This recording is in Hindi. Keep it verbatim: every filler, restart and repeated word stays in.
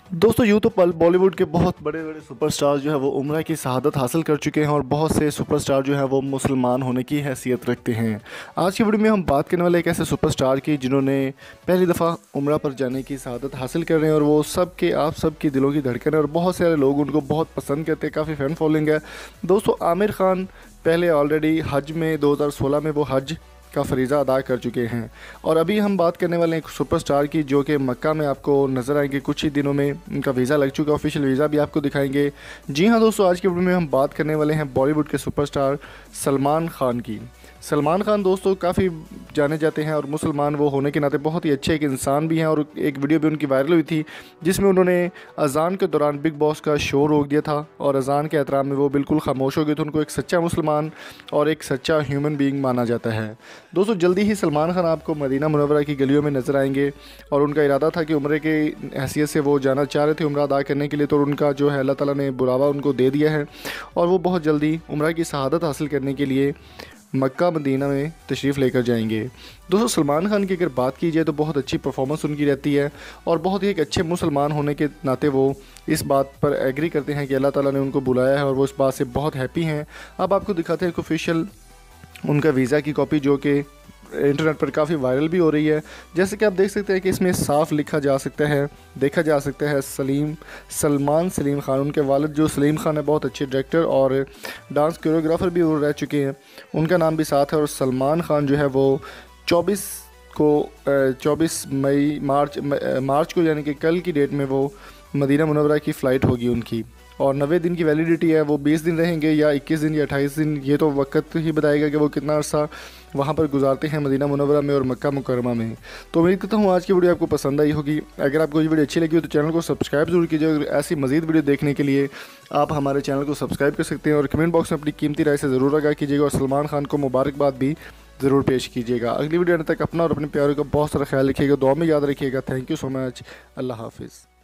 दोस्तों यूँ तो पल बॉलीवुड के बहुत बड़े बड़े सुपरस्टार जो है वो उम्रा की शहादत हासिल कर चुके हैं और बहुत से सुपरस्टार जो है वो मुसलमान होने की हैसियत रखते हैं। आज की वीडियो में हम बात करने वाले एक ऐसे सुपरस्टार की जिन्होंने पहली दफ़ा उम्रा पर जाने की शहादत हासिल कर रहे हैं और वो सब के आप सब की दिलों की धड़कन है और बहुत सारे लोग उनको बहुत पसंद करते हैं, काफ़ी फ़ैन फॉलोइंग है। दोस्तों आमिर खान पहले ऑलरेडी हज में दो हज़ार सोलह में वो हज का फरीज़ा अदा कर चुके हैं और अभी हम बात करने वाले हैं एक सुपरस्टार की जो कि मक्का में आपको नज़र आएंगे। कुछ ही दिनों में उनका वीज़ा लग चुका है, ऑफिशियल वीज़ा भी आपको दिखाएंगे। जी हाँ दोस्तों, आज के वीडियो में हम बात करने वाले हैं बॉलीवुड के सुपरस्टार सलमान खान की। सलमान खान दोस्तों काफ़ी जाने जाते हैं और मुसलमान वो होने के नाते बहुत ही अच्छे एक इंसान भी हैं और एक वीडियो भी उनकी वायरल हुई थी जिसमें उन्होंने अज़ान के दौरान बिग बॉस का शो रोक दिया था और अज़ान के एहतराम में वो बिल्कुल खामोश हो गए थे। उनको एक सच्चा मुसलमान और एक सच्चा ह्यूमन बीइंग माना जाता है। दोस्तों जल्दी ही सलमान खान आपको मदीना मुनव्वरा की गलियों में नज़र आएंगे और उनका इरादा था कि उम्रे के हैसियत से वो जाना चाह रहे थे उम्रा अदा करने के लिए, तो उनका जो है अल्लाह ताला ने बुलावा उनको दे दिया है और वो बहुत जल्दी उम्रा की शहादत हासिल करने के लिए मक्का मदीना में तशरीफ़ लेकर जाएंगे। दोस्तों सलमान खान की अगर बात की जाए तो बहुत अच्छी परफॉर्मेंस उनकी रहती है और बहुत ही एक अच्छे मुसलमान होने के नाते वो इस बात पर एग्री करते हैं कि अल्लाह ताला ने उनको बुलाया है और वो इस बात से बहुत हैप्पी हैं। अब आपको दिखाते हैं ऑफिशियल उनका वीज़ा की कॉपी जो कि इंटरनेट पर काफ़ी वायरल भी हो रही है। जैसे कि आप देख सकते हैं कि इसमें साफ लिखा जा सकता है, देखा जा सकता है सलीम सलमान सलीम खान। उनके वालिद जो सलीम खान है बहुत अच्छे डायरेक्टर और डांस कोरियोग्राफर भी वो रह चुके हैं, उनका नाम भी साथ है। और सलमान खान जो है वो चौबीस को चौबीस मई मार्च मार्च को यानी कि कल की डेट में वो मदीना मुनव्वरा की फ़्लाइट होगी उनकी और नब्बे दिन की वैलिडिटी है। वो बीस दिन रहेंगे या इक्कीस दिन या अट्ठाईस दिन, ये तो वक्त ही बताएगा कि वो कितना अर्सा वहाँ पर गुजारते हैं मदीना मुनव्वरा में और मक्का मुकर्रमा में। तो उम्मीद करता हूँ आज की वीडियो आपको पसंद आई होगी। अगर आपको ये वीडियो अच्छी लगी हो तो चैनल को सब्सक्राइब जरूर कीजिए और ऐसी मज़ीद वीडियो देखने के लिए आप हमारे चैनल को सब्सक्राइब कर सकते हैं और कमेंट बॉक्स में अपनी कीमती राय से ज़रूर आगाह कीजिएगा और सलमान खान को मुबारकबाद भी ज़रूर पेश कीजिएगा। अगली वीडियो आने तक अपना और अपने प्यारों का बहुत सारा ख्याल रखिएगा, दुआ में याद रखिएगा। Thank you so much. अल्लाह हाफिज़।